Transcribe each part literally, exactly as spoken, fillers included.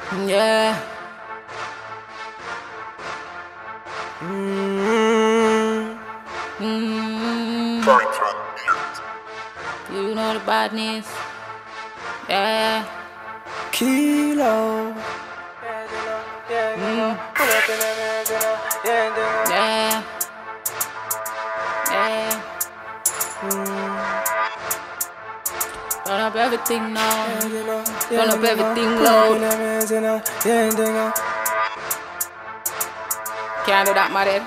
Yeah. Mm-hmm. Mm-hmm. You know the badness. Yeah. Kilo. Mm. Yeah. Yeah. Mm. Turn up everything now. Turn up everything loud. Can't do that, my dead.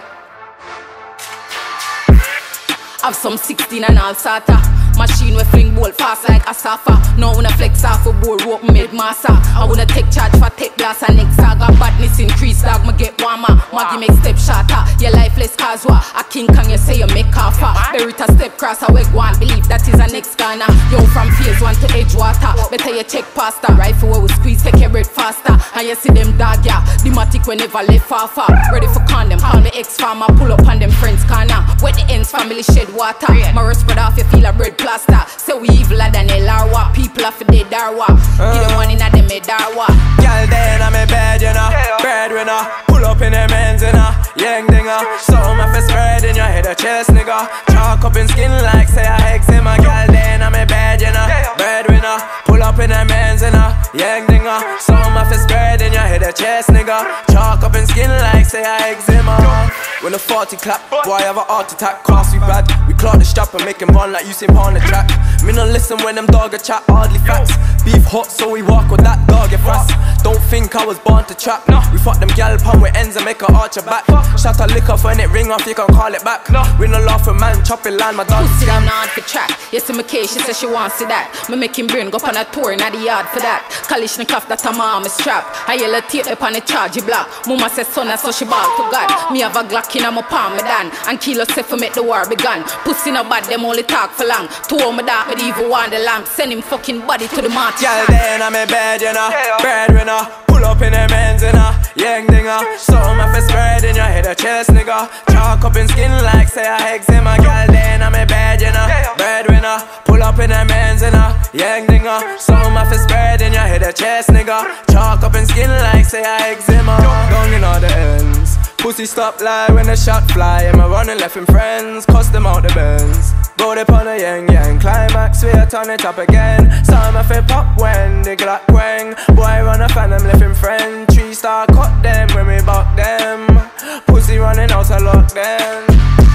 Have some sixteen and all sorta. Machine we fling bolt fast like a safa. Now wanna flex off a board rope made massa. I wanna take charge for take blast and next saga. Badness increase dog, me get warmer. Maggie make step shatter. Your lifeless casual. A king can you say you make offer. Berita step cross a wig one. Believe that is a next corner. Yo from phase one to edge water. Better you check pasta. Rifle where we squeeze take your bread faster. And you see them dog ya. The matic we never left far far. Ready for condom. Call me ex-farmer. Pull up on them friends corner. Where the ends family shed water. My spread off you feel a bread plaster. Say we eviler than a larwa. People have the darwa. uh. You the one in a them a darwa. Girl then I'm a bed, you know. Breadwinner. Pull up in them ends, you know. Yeng dinger. So my face spread in your head a chest, nigga. Chalk up in skin like say I eczema. Girl then I'm a bed, you know. Breadwinner. Pull up in them ends, you know. Yeng dinger. So my face spread in your head a chest, nigga. Chalk up in skin like say I eczema. When the forty clap, boy I have a heart attack. Cross we bad. We clock the strap and make him run like you see him on the track. Me no listen when them dog a chat, hardly facts. Beef hot so we walk with that dog get fast. Don't think I was born to trap. We fuck them gal palm with ends and make her arch her back. Shut a lick off when it ring off, you can call it back. We no laugh a man, chopping line, my dog. Pussy down hard for track. Yes, in my case, she says she wants to that. Me make him brain go on a tour in the yard for that. Kalishnikov that a mom is strap. I yell a tape up on the charge block. Mama says son so she ball to God. Me have a Glock in my palm, me dan. And Kilo say for make the war begun. Pussy no bad, them only talk for long. Two of me dark, me even want the lamp. Send him fucking body to the march. Girl then I'm a bed, you know. Breadwinner. Pull up in them ends, you know. Yeng dinger. So my face spread in your head a chest, nigga. Chalk up in skin like say I eczema. Girl then I'm a bed, you know. Breadwinner. Pull up in them ends, you know. Yeng dinger. So my face spread in your head a chest, nigga. Chalk up in skin like say I eczema. Going in all the ends. Pussy stop lie when the shot fly. Am I running left in friends? Cost them out the bends. Go dip on a Yeng Yeng. Clymaxx, we a turn it up again. Some of it pop when they Glock wang. Boy run a fan, them left in friend. Three star cut them when we buck them. Pussy running out to lock them.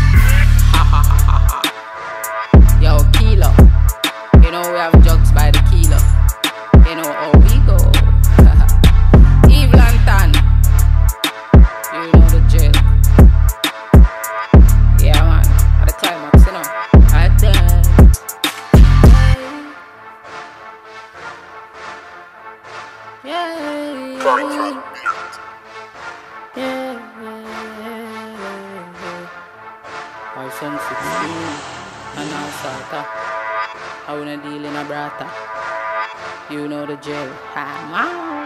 Yo, Kilo. You know we have jugs by the kilo. You know how we go. Eve Lantan. You know the jail. Yeah man, at the Clymaxx, you know. At the yeah. Yeah. Yeah. My son sixteen and now Sata. I wanna deal in a brata. You know the jail. Ha man.